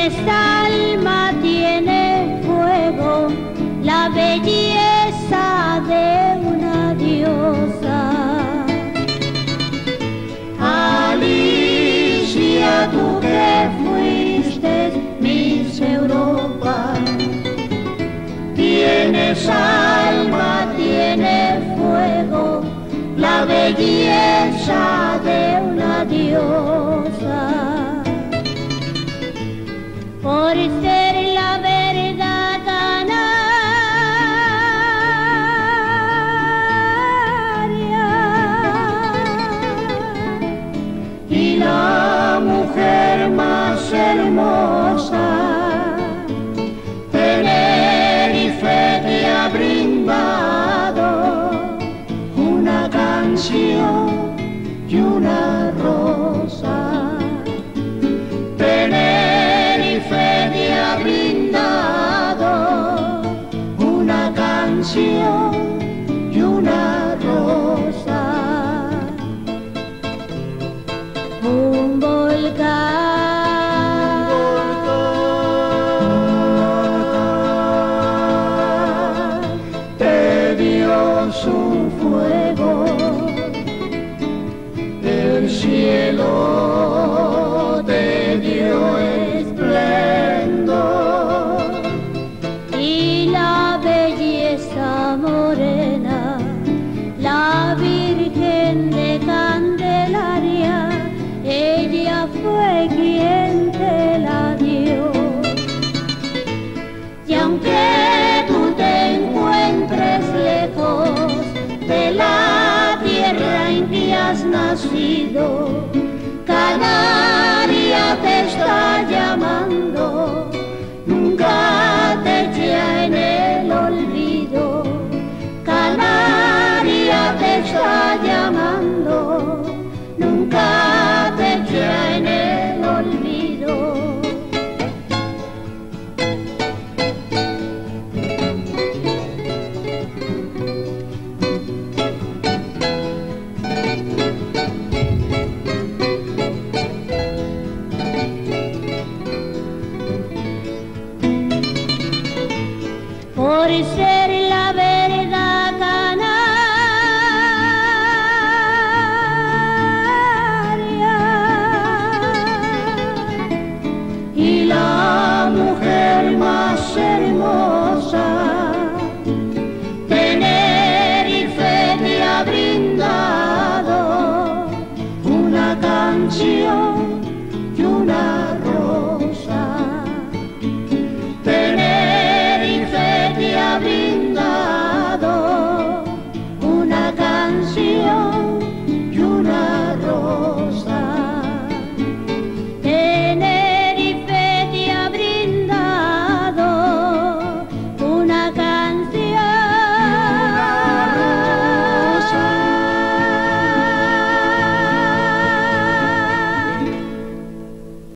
esta alma tiene fuego, la belleza de una diosa. Alicia, tú que fuiste Miss Europa, tienes alma, tienes fuego, la belleza de una diosa. Por ser la verdad canaria y la mujer más hermosa, Tenerife te ha brindado una canción y una rosa. Tenerife te ha brindado una canción y una rosa. Un volcán te dio su fuego, el cielo te dio esplendor y la belleza morena, la Virgen de Candelaria, ella fue quien te la dio. Y aunque tú te encuentres lejos de la tierra en que has nacido, Canaria te está llamando, nunca te echa en el olvido. Canaria te está llamando, nunca te echa en el olvido. Por ser la verdad canaria y la mujer más hermosa, Tenerife te ha brindado una canción y una